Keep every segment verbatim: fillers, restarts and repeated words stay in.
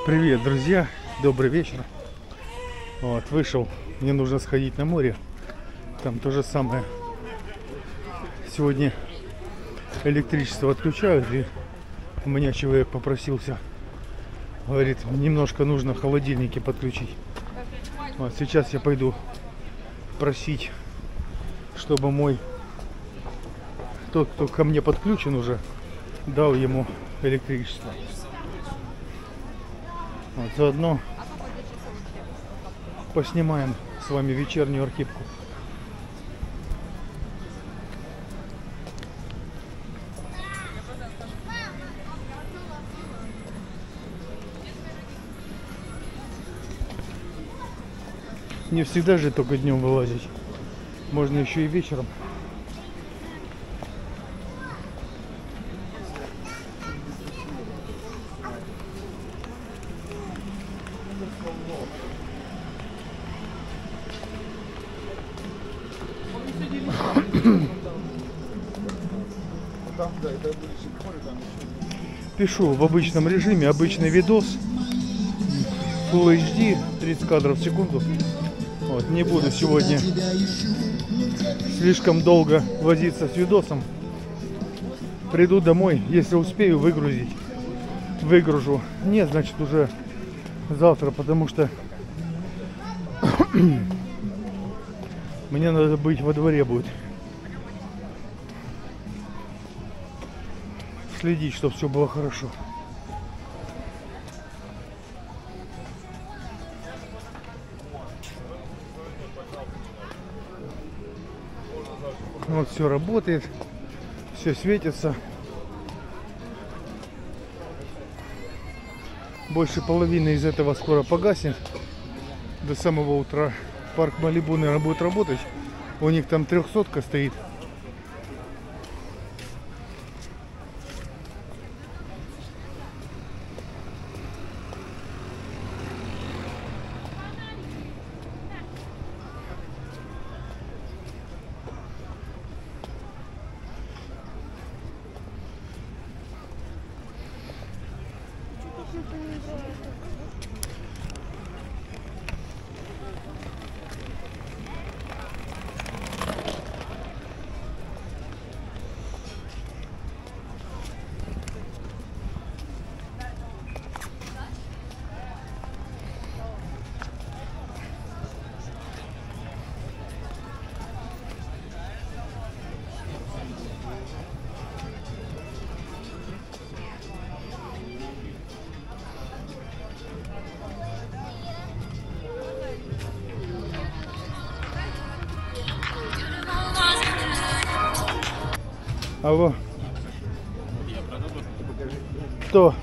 Привет, друзья! Добрый вечер. Вот, вышел, мне нужно сходить на море. Там то же самое. Сегодня электричество отключают, и у меня человек попросился, говорит, немножко нужно в холодильнике подключить. Вот, сейчас я пойду просить, чтобы мой тот, кто ко мне подключен уже, дал ему электричество. Вот, заодно поснимаем с вами вечернюю архипку. Не всегда же только днем вылазить. Можно еще и вечером. Пишу в обычном режиме, обычный видос, Full эйч ди, тридцать кадров в секунду. Вот, не буду сегодня слишком долго возиться с видосом. Приду домой, если успею выгрузить, выгружу. Нет, значит уже завтра, потому что мне надо быть во дворе будет. Следить, чтобы все было хорошо. Вот все работает, все светится. Больше половины из этого скоро погаснет. До самого утра. Парк Малибу, наверное, будет работать. У них там трехсотка стоит. Алло. Что?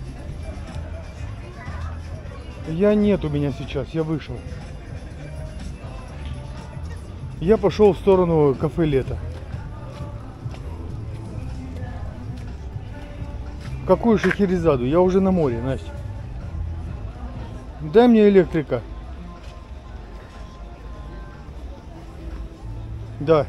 Я нет у меня сейчас, я вышел. Я пошел в сторону кафе Лето. Какую Шахерезаду? Я уже на море, Настя. Дай мне электрика. Да.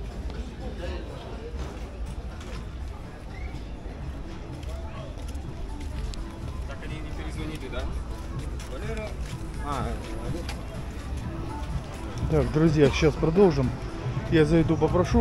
Так, друзья, сейчас продолжим. Я зайду, попрошу.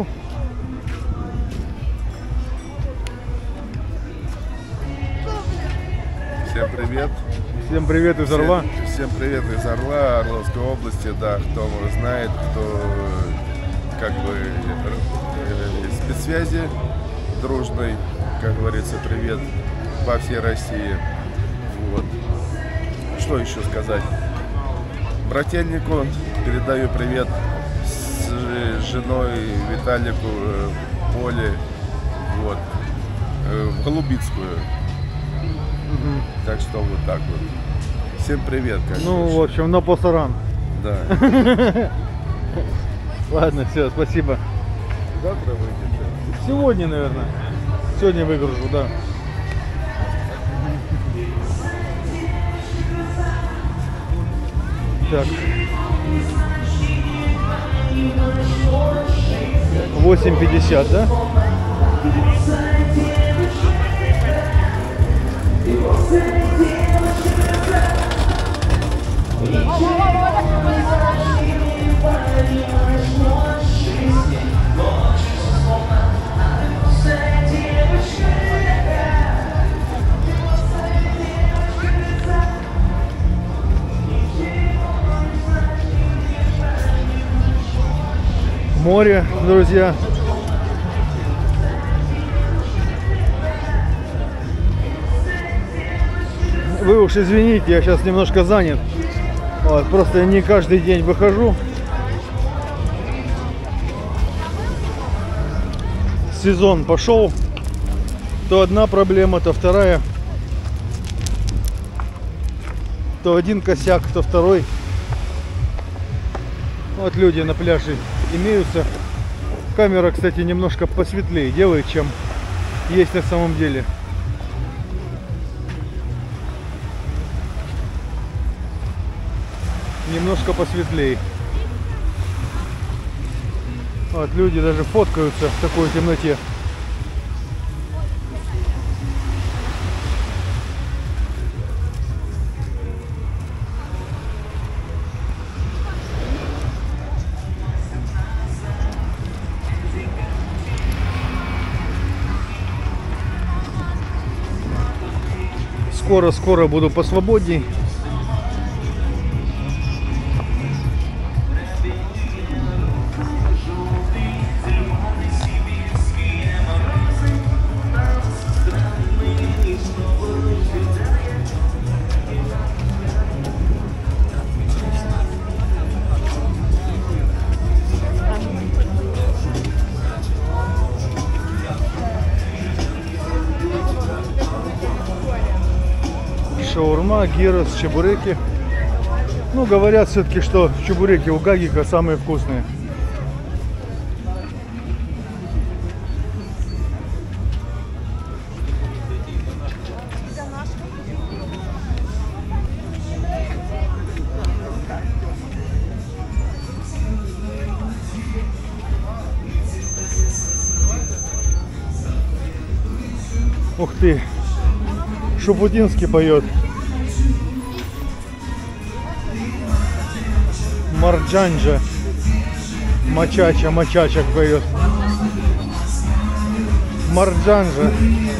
Всем привет. Всем привет из Орла. Всем, всем привет из Орла, Орловской области. Да, кто знает, кто как бы из спецсвязи дружной, как говорится, привет по всей России. Вот. Что еще сказать? Брательнику передаю привет с женой Виталику, Поле, вот, в Голубицкую. Угу. Так что вот так вот. Всем привет. Как ну, больше. в общем, на посаран. Да. Ладно, все, спасибо. Завтра выйдете? Сегодня, наверное. Сегодня выгружу, да. Так. восемь пятьдесят, да? море, друзья. Вы уж извините, я сейчас немножко занят. Вот, просто не каждый день выхожу. Сезон пошел. То одна проблема, то вторая. То один косяк, то второй. Вот люди на пляже имеются. Камера, кстати, немножко посветлее делает, чем есть на самом деле. Немножко посветлее. Вот люди даже фоткаются в такой темноте. Скоро-скоро буду посвободней. Шаурма, гирос, чебуреки. Ну, говорят все-таки, что чебуреки у Гагика самые вкусные. Ух ты! Шупутинский поет. Марджанджа. Мачача, мачачак поет. Марджанджа.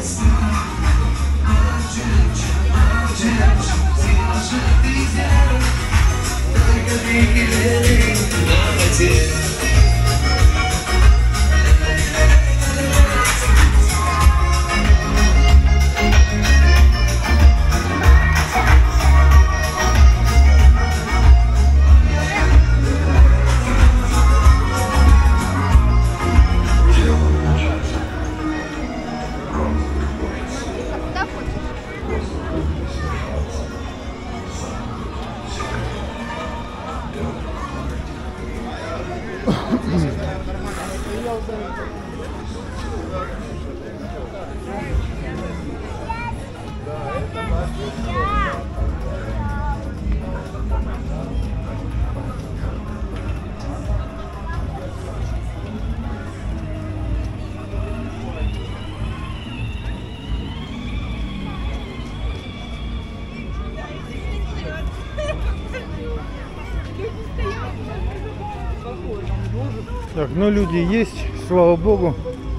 Так, ну люди есть, слава богу.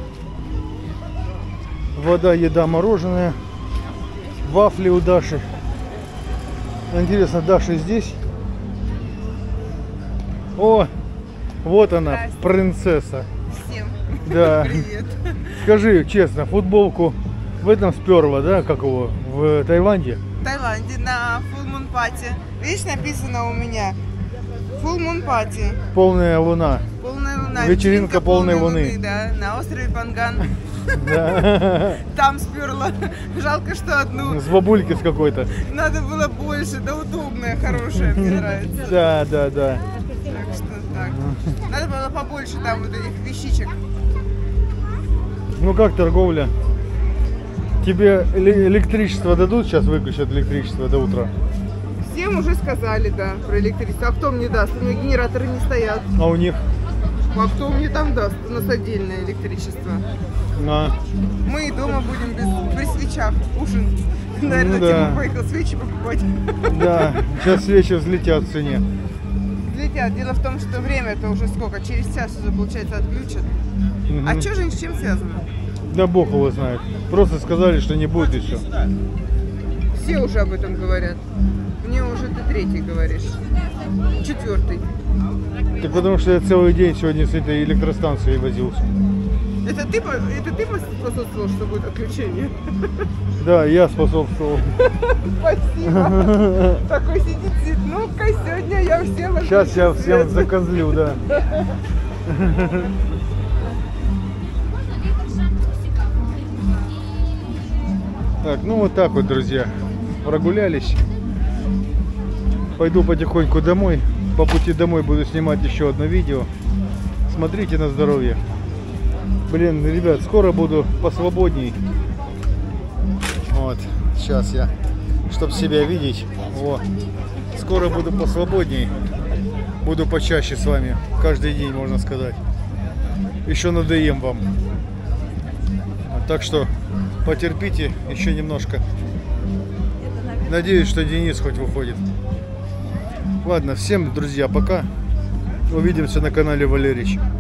Вода, еда, мороженое. Вафли у Даши. Интересно, Даша здесь? О, вот она, принцесса. Всем да. Привет. Скажи честно, футболку в этом сперла, да, как его, в Таиланде? В Таиланде на Full Moon Party. Видишь, написано у меня Full Moon Party. Полная луна. Полная луна. Вечеринка полной луны. Да, на острове Панган. Да. Там сперла. Жалко, что одну. С бабульки с какой-то. Надо было больше, да удобная, хорошая, мне нравится. Да, да, да. Так что так. Надо было побольше там вот этих вещичек. Ну как торговля? Тебе электричество дадут? Сейчас выключат электричество до утра. Всем уже сказали, да, про электричество. А кто мне даст? У меня генераторы не стоят. А у них? А кто мне там даст? У нас отдельное электричество. А. Мы и дома будем без, при свечах. Ужин. Наверное, Ну, да. Тима поехал свечи покупать. Да, сейчас свечи взлетят в цене. Взлетят. Дело в том, что время-то уже сколько? Через час уже, получается, отключат. Мгм. А что же с чем связано? Да бог его знает. Просто сказали, что не будет и все. Все уже об этом говорят. Мне уже третий, говоришь? Четвертый. Так потому что я целый день сегодня с этой электростанцией возился. Это ты, по- это ты способствовал, что будет отключение? Да, я способствовал. Спасибо. Такой сидит, сидит. Ну-ка, сегодня я всем... Сейчас я отключу всем свет. закозлю, да. Так, ну вот так вот, друзья. Прогулялись. Пойду потихоньку домой. По пути домой буду снимать еще одно видео. Смотрите на здоровье. Блин, ребят, скоро буду посвободней. Вот, сейчас я, чтобы себя видеть. О, скоро буду посвободней. Буду почаще с вами. Каждый день, можно сказать. Еще надоем вам. Так что потерпите еще немножко. Надеюсь, что Денис хоть выходит. Ладно, всем, друзья, пока. Увидимся на канале Валерич.